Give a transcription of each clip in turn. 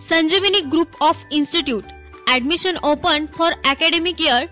Sanjeevani Group of Institute. Admission open for academic year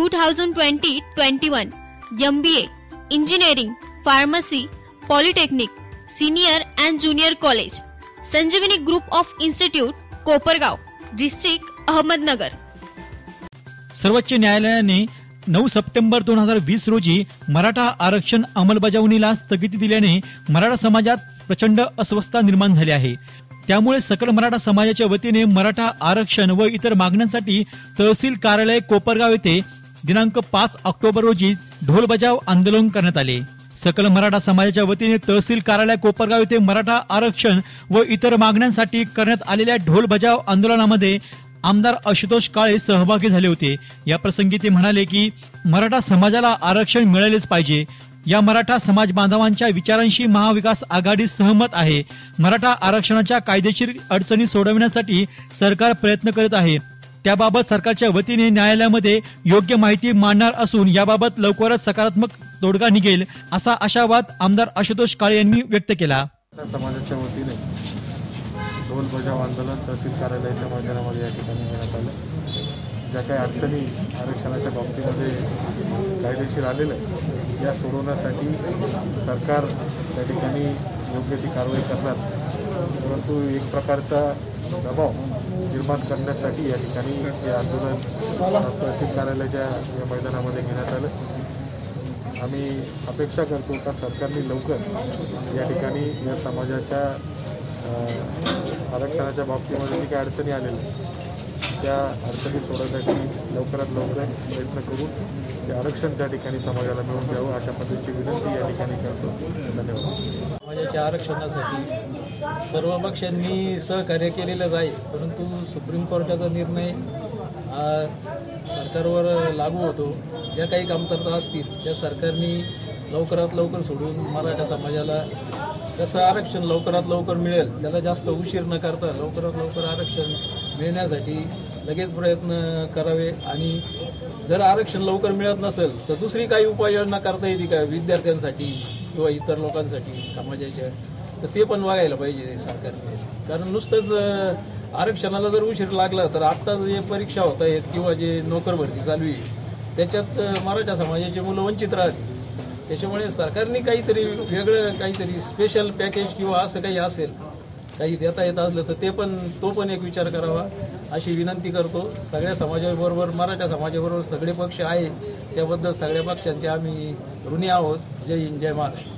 2020-21. MBA, Engineering, Pharmacy, Polytechnic, Senior and Junior College. Sanjeevani Group of Institute, Kopargaon, district Ahmednagar. सर्वोच्च न्यायालयाने 9 September 2020 रोजी मराठा आरक्षण अंमलबजावणीला स्थगिती दिल्याने मराठा समाजात प्रचंड अस्वस्थता निर्माण झाली आहे. त्यामुळे सकल मराठा समाजाच्या वतीने मराठा आरक्षण व इतर मागण्यांसाठी तहसील कार्यालय कोपरगाव येथे दिनांक 5 ऑक्टोबर रोजी ढोल बजाव आंदोलन करण्यात आले. सकल मराठा समाजाच्या वतीने तहसील कार्यालय कोपरगाव येथे मराठा आरक्षण व इतर मागण्यांसाठी करण्यात आलेल्या ढोल बजाव आंदोलनामध्ये आमदार आशुतोष काळे सहभागी झाले होते. या प्रसंगी ते म्हणाले की मराठा समाजाला आरक्षण मिळालेच पाहिजे. या मराठा समाज बांधवांच्या विचारांशी महाविकास आघाडी सहमत आहे. मराठा आरक्षणाच्या कायदेशीर अडचणी सोडवण्यासाठी सरकार प्रयत्न करत आहे. त्याबाबत सरकारच्या वतीने न्यायालयामध्ये योग्य माहिती मांडणार असून याबाबत लवकरच सकारात्मक तोडगा निघेल असा आशावाद आमदार आशुतोष काळे यांनी व्यक्त केला. समाजाच्या वतीने ढोल बजाव आंदोलन तहसील कार्यालयाच्या मैदानामध्ये या ठिकाणी घेण्यात आलं. ज्या काही अडचणी आरक्षणाच्या बाबतीमध्ये कायदेशीर आलेल्या या सोडवण्यासाठी सरकार त्या ठिकाणी योग्य ती कारवाई करणार, परंतु एक प्रकारचा दबाव निर्माण करण्यासाठी या ठिकाणी हे आंदोलन तहसील कार्यालयाच्या या मैदानामध्ये घेण्यात आलं. आम्ही अपेक्षा करतो का सरकारने लवकर या ठिकाणी या समाजाच्या आरक्षणाच्या बाबतीमध्ये जी काही अडचणी आलेल्या त्या अडचणी सोडवण्यासाठी लवकरात लवकर प्रयत्न करून ते आरक्षण त्या ठिकाणी समाजाला मिळवून द्यावं अशा पद्धतीची विनंती या ठिकाणी करतो. धन्यवाद. समाजाच्या आरक्षणासाठी सर्व पक्षांनी सहकार्य केलेलंच आहे, परंतु सुप्रीम कोर्टाचा निर्णय सरकारवर लागू होतो. ज्या काही कमतरता असतील त्या सरकारने लवकरात लवकर सोडून मराठा समाजाला कसं आरक्षण लवकरात लवकर मिळेल त्याला जास्त उशीर न करता लवकरात लवकर आरक्षण मिळण्यासाठी लगेच प्रयत्न करावे. आणि जर आरक्षण लवकर मिळत नसेल तर दुसरी काही उपाययोजना करता येते का विद्यार्थ्यांसाठी किंवा इतर लोकांसाठी समाजाच्या, तर ते पण बघायला पाहिजे सरकारने. कारण नुसतंच आरक्षणाला जर उशीर लागला तर आत्ता जे परीक्षा होत आहेत किंवा जे नोकर भरती चालू आहे त्याच्यात मराठा समाजाचे मुलं वंचित राहतील. त्याच्यामुळे सरकारने काहीतरी वेगळं काहीतरी स्पेशल पॅकेज किंवा असं काही असेल काही देता येत असलं तर तो पण एक विचार करावा अशी विनंती करतो. सगळ्या समाजाबरोबर मराठा समाजाबरोबर सगळे पक्ष आहे, त्याबद्दल सगळ्या पक्षांचे आम्ही ऋणी आहोत. जय हिंद, जय महाराष्ट्र.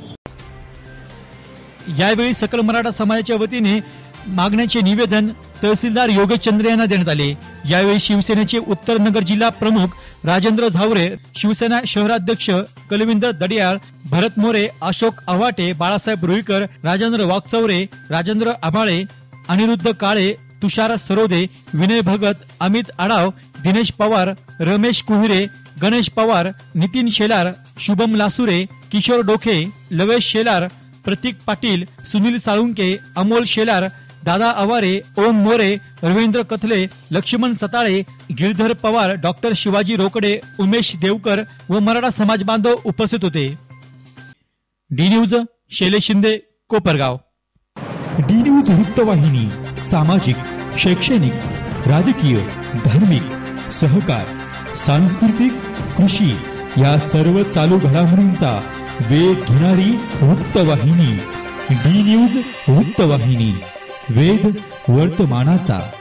यावेळी सकल मराठा समाजाच्या वतीने मागण्याचे निवेदन तहसीलदार योगेश चंद्र यांना देण्यात आले. यावेळी शिवसेनेचे उत्तर नगर जिल्हा प्रमुख राजेंद्र झावरे, शिवसेना शहराध्यक्ष कलविंदर दडियाळ, भरत मोरे, अशोक अव्हाटे, बाळासाहेब रुईकर, राजेंद्र वाकचौरे, राजेंद्र आभाळे, अनिरुद्ध काळे, तुषार सरोदे, विनय भगत, अमित आडाव, दिनेश पवार, रमेश कुहिरे, गणेश पवार, नितीन शेलार, शुभम लासुरे, किशोर डोखे, लवेश शेलार, प्रतीक पाटील, सुनील साळुंके, अमोल शेलार, दादा आवारे, ओम मोरे, रवींद्र कथले, लक्ष्मण सताळे, गिरधर पवार, डॉक्टर शिवाजी रोकडे, उमेश देवकर व मराठा समाज बांधव उपस्थित होते. D news Shailesh Shinde, Kopargaon. D news वृत्तवाहिनी सामाजिक, शैक्षणिक, राजकीय, धार्मिक, सहकार, सांस्कृतिक, कृषी या सर्व चालू घडामोडींचा वेध घेणारी वृत्तवाहिनी. डी न्यूज वृत्तवाहिनी, वेध वर्तमानाचा.